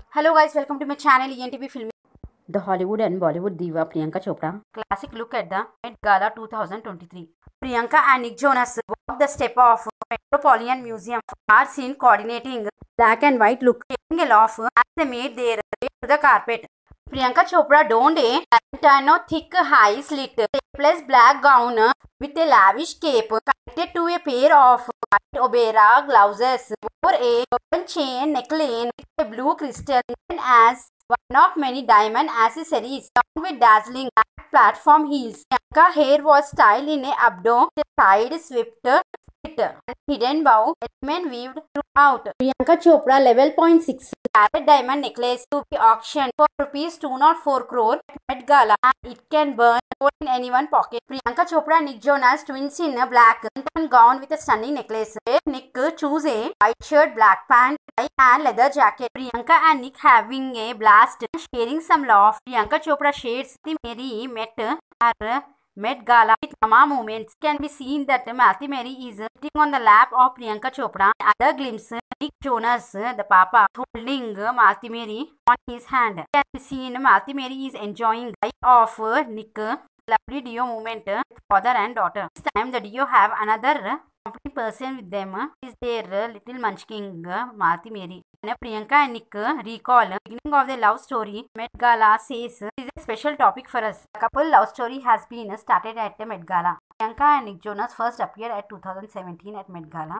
Hello guys, welcome to my channel ENTV Film. The Hollywood and Bollywood diva Priyanka Chopra. Classic look at the Met Gala 2023. Priyanka and Nick Jonas walk the step of Metropolitan Museum. Are seen coordinating black and white look, taking aloft as they made their way to the carpet. Priyanka Chopra donned a Valentino thick high slit plus black gown with a lavish cape connected to a pair of white opera gloves. Wore a golden chain neckline with a blue crystal as one of many diamond accessories, along with dazzling black platform heels. Priyanka's hair was styled in a updo, side swept and hidden bow element weaved throughout. Priyanka Chopra level point 6 carat diamond necklace to be auctioned for rupees 204 crore at Met Gala, and it can burn hole in anyone's pocket. Priyanka Chopra and Nick Jonas twins in a black gown with a stunning necklace. Nick chose a white shirt, black pant, tie and leather jacket. Priyanka and Nick having a blast, sharing some love. Priyanka Chopra shades the Mary met her Met Gala with mama moments. Can be seen that Malti Mary is sitting on the lap of Priyanka Chopra. Other glimpse, Nick Jonas, the papa, holding Malti Mary on his hand. Can be seen Malti Mary is enjoying the of Nick. Lovely duo moment with father and daughter. This time the duo have another company person with them. Is their little munchkin Malti Mary. And Priyanka and Nick recall the beginning of their love story. Met Gala says this is a special topic for us. The couple love story has been started at the Met Gala. Priyanka and Nick Jonas first appeared at 2017 at Met Gala.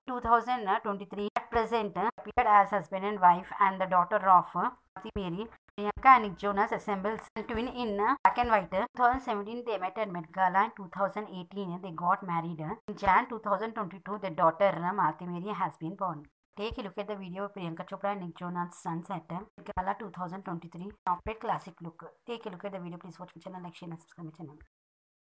2023 at present appeared as husband and wife and the daughter of Malti Mary. Priyanka and Nick Jonas assembles a twin in black and white. 2017 they met at Met Gala. In 2018 they got married. In Jan 2022 their daughter Malti Mary has been born. Take a look at the video of Priyanka Chopra and Nick Jonas' sunset Gala 2023 outfit classic look. Take a look at the video. Please watch my channel, like, share and subscribe my channel.